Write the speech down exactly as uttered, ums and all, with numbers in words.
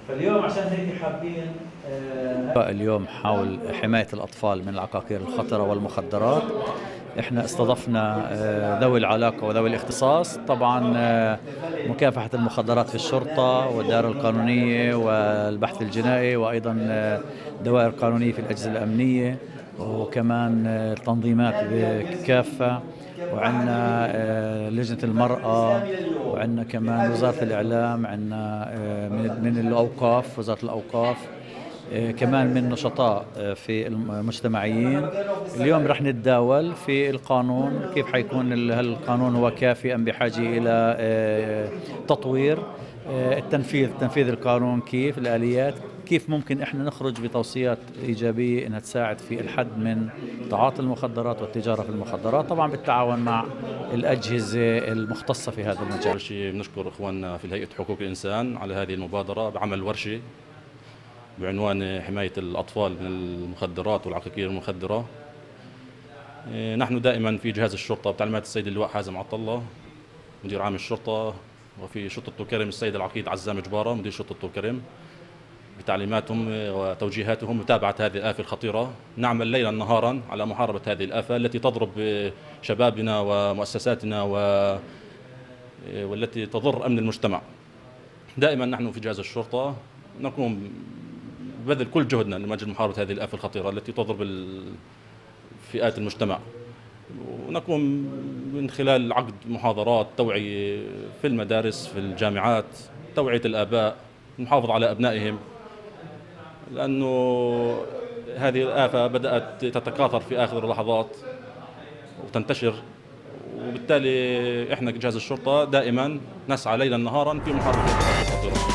فاليوم عشان هيك حابين آه اليوم حول حماية الأطفال من العقاقير الخطرة والمخدرات. احنا استضفنا آه ذوي العلاقة وذوي الاختصاص، طبعا آه مكافحة المخدرات في الشرطة والدائرة القانونية والبحث الجنائي، وأيضا آه دوائر قانونية في الأجهزة الأمنية، وكمان آه تنظيمات كافة، وعندنا آه لجنة المرأة، وعندنا كمان وزارة الإعلام، عندنا آه من من الأوقاف، وزارة الأوقاف، آه كمان من نشطاء آه في المجتمعيين. اليوم رح نتداول في القانون، كيف حيكون هل القانون هو كافي أم بحاجة إلى آه تطوير، آه التنفيذ تنفيذ القانون، كيف الآليات، كيف ممكن احنا نخرج بتوصيات ايجابيه انها تساعد في الحد من تعاطي المخدرات والتجاره في المخدرات، طبعا بالتعاون مع الاجهزه المختصه في هذا المجال. اول شيء بنشكر اخواننا في هيئه حقوق الانسان على هذه المبادره بعمل ورشه بعنوان حمايه الاطفال من المخدرات والعقاقير المخدره. نحن دائما في جهاز الشرطه بتعليمات السيد اللواء حازم عطله مدير عام الشرطه، وفي شرطه طول كرم السيد العقيد عزام جباره مدير شرطه طول كرم، بتعليماتهم وتوجيهاتهم متابعة هذه الآفة الخطيرة. نعمل ليلا نهارا على محاربة هذه الآفة التي تضرب شبابنا ومؤسساتنا و... والتي تضر أمن المجتمع. دائما نحن في جهاز الشرطة نقوم ببذل كل جهدنا لمجال محاربة هذه الآفة الخطيرة التي تضرب فئات المجتمع، ونقوم من خلال عقد محاضرات توعية في المدارس في الجامعات، توعية الآباء، المحافظة على أبنائهم، لأنه هذه الآفة بدأت تتكاثر في آخر اللحظات وتنتشر، وبالتالي إحنا كجهاز الشرطة دائما نسعى ليلا نهارا في محاربة هذه الآفة الخطيرة.